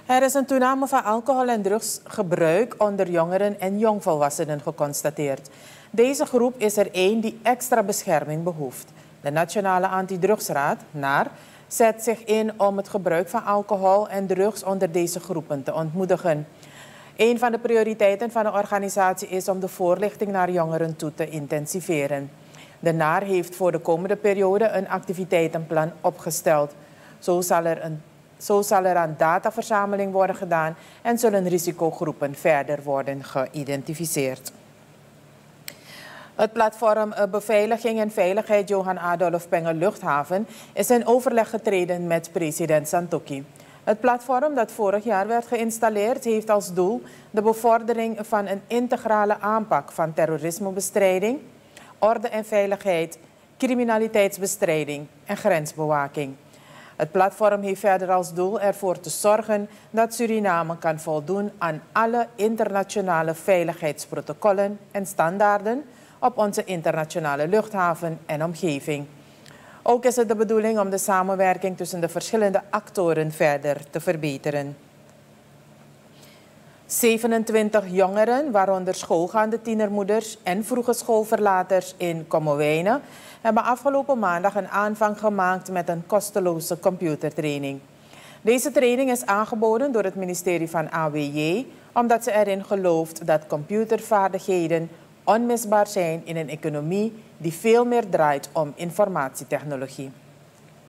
Er is een toename van alcohol- en drugsgebruik onder jongeren en jongvolwassenen geconstateerd. Deze groep is er één die extra bescherming behoeft. De Nationale Antidrugsraad, NAR, zet zich in om het gebruik van alcohol en drugs onder deze groepen te ontmoedigen. Een van de prioriteiten van de organisatie is om de voorlichting naar jongeren toe te intensiveren. De NAR heeft voor de komende periode een activiteitenplan opgesteld. Zo zal er aan dataverzameling worden gedaan en zullen risicogroepen verder worden geïdentificeerd. Het platform Beveiliging en Veiligheid Johan Adolf Penge Luchthaven is in overleg getreden met president Santokhi. Het platform dat vorig jaar werd geïnstalleerd heeft als doel de bevordering van een integrale aanpak van terrorismebestrijding, orde en veiligheid, criminaliteitsbestrijding en grensbewaking. Het platform heeft verder als doel ervoor te zorgen dat Suriname kan voldoen aan alle internationale veiligheidsprotocollen en standaarden op onze internationale luchthaven en omgeving. Ook is het de bedoeling om de samenwerking tussen de verschillende actoren verder te verbeteren. 27 jongeren, waaronder schoolgaande tienermoeders en vroege schoolverlaters in Kommerwijnen, hebben afgelopen maandag een aanvang gemaakt met een kosteloze computertraining. Deze training is aangeboden door het ministerie van AWJ, omdat ze erin gelooft dat computervaardigheden onmisbaar zijn in een economie die veel meer draait om informatietechnologie.